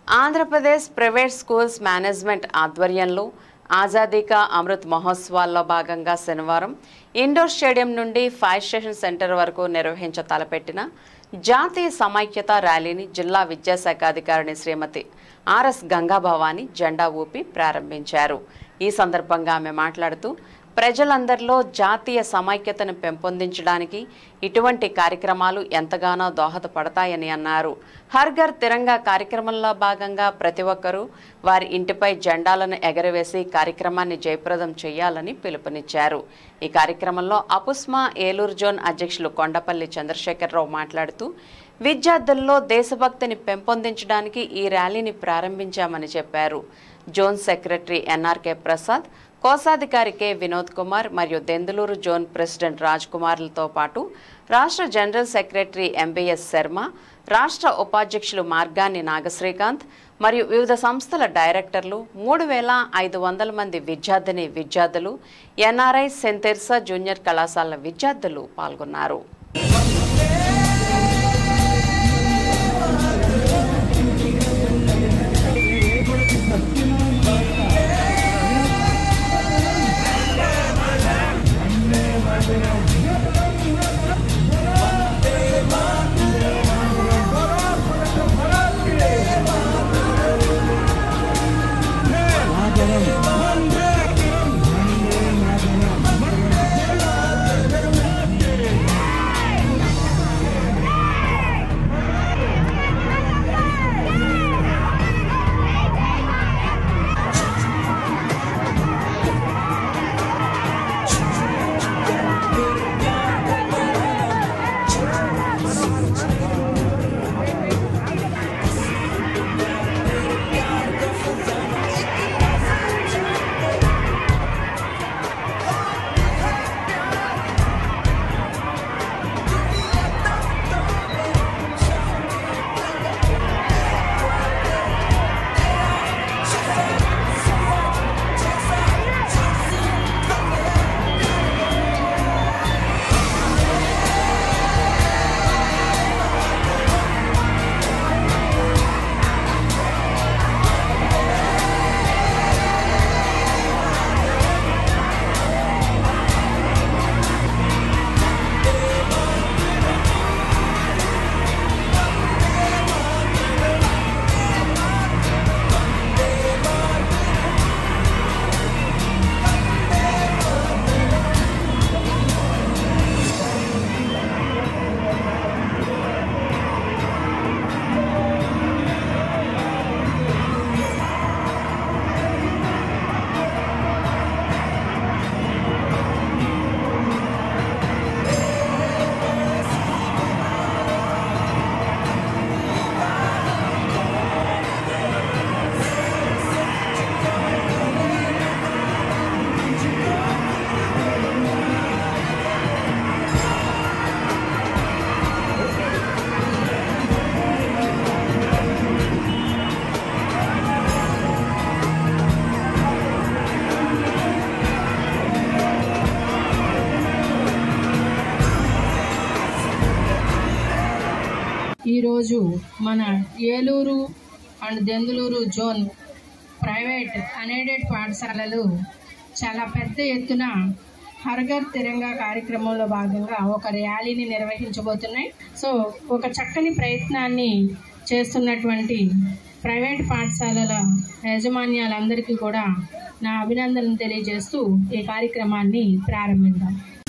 Andhra Pradesh private schools management ఆధ్వర్యంలో ఆజాదీ కా అమృత్ మహోత్సవాల్లో భాగంగా శనివారం ఇండోర్ స్టేడియం నుండి ఫైర్ స్టేషన్ సెంటర్ వరకు నిర్వహించ తలపెట్టిన జాతీయ సమైక్యత ర్యాలీని జిల్లా విద్యాశాఖ అధికారిని శ్రీమతి ఆర్ఎస్ గంగాభవాని జెండా ఊపి ప్రారంభించారు। ఈ సందర్భంగా ఆమె మాట్లాడుతూ ప్రజలందరిలో జాతీయ సమైక్యతను పెంపొందించడానికి ఇటువంటి కార్యక్రమాలు ఎంతగానో దోహదపడతాయని అన్నారు। హర్ ఘర్ తిరంగా కార్యక్రమంలో భాగంగా ప్రతి ఒక్కరూ వారి ఇంటిపై జెండాలను ఎగరవేసి కార్యక్రమాన్ని జయప్రదం చేయాలని పిలుపునిచ్చారు। ఈ కార్యక్రమంలో అపుస్మా ఏలూరు జోన్ అధ్యక్షులు కొండపల్లి చంద్రశేఖరరావు మాట్లాడుతూ విద్యార్థుల్లో దేశభక్తిని పెంపొందించడానికి ఈ ర్యాలీని ప్రారంభించామని చెప్పారు। జోన్ సెక్రటరీ ఎన్ఆర్కే ప్రసాద్, కోశాధికారి కె వినోద్ కుమార్ మరియు దెందులూరు జోన్ ప్రెసిడెంట్ రాజ్ కుమార్లతో పాటు రాష్ట్ర జనరల్ సెక్రటరీ ఎంబీఎస్ శర్మ, రాష్ట్ర ఉపాధ్యక్షులు మార్గాని నాగశ్రీకాంత్ మరియు వివిధ సంస్థల డైరెక్టర్లు 3500 మంది విద్యార్థులు, ఎన్ఆర్ఐ సెయింట్ తెరెసా జూనియర్ కళాశాల విద్యార్థులు పాల్గొన్నారు। ఈరోజు మన Eluru and Denduluru zone private unaided పాఠశాలలు చాలా పెద్ద ఎత్తున హర్ ఘర్ తిరంగా కార్యక్రమంలో భాగంగా ఒక ర్యాలీని నిర్వహించబోతున్నాయి। సో ఒక చక్కని ప్రయత్నాన్ని చేస్తున్నటువంటి ప్రైవేట్ పాఠశాలల యాజమాన్యాలందరికీ కూడా నా అభినందనలు తెలియజేస్తూ ఈ కార్యక్రమాన్ని ప్రారంభిద్దాం।